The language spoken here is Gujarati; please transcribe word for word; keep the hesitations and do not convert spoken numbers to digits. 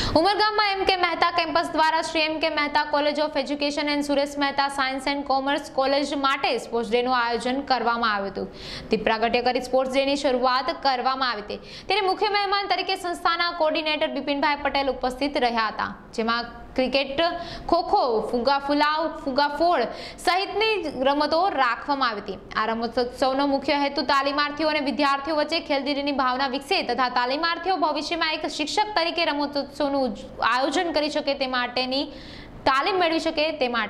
ઉમરગામમાં એમ કે મહેતા કેમ્પસ દ્વારા Shri M K Mehta college of education and Suresh Mehta science and commerce college માટે સ્પોર્ટ્સ ડેનું આયોજન કરવામાં આવ્યું હતું। દીપ પ્રાગટ્ય કરી સ્પોર્ટ્સ ડેની શરૂઆત કરવામાં આવી હતી ત્યારે મુખ્ય મહેમાન તરીકે સંસ્થાના કોર્ડિનેટર બિપિનભાઈ પટેલ ઉપસ્થિત રહ્યા હતા, જેમાં ક્રિકેટ, ખોખો, ફુગા ફુલાવ, ફુગા ફોડ સહિતની રમતો રાખવામાં આવી હતી। આ રમતોત્સવનો મુખ્ય હેતુ તાલીમાર્થીઓ અને વિદ્યાર્થીઓ વચ્ચે ખેલદિલીની ભાવના વિકસે તથા તાલીમાર્થીઓ ભવિષ્યમાં એક શિક્ષક તરીકે રમતોત્સવનું આયોજન કરી શકે તે માટેની તાલીમ મેળવી શકે તે માટે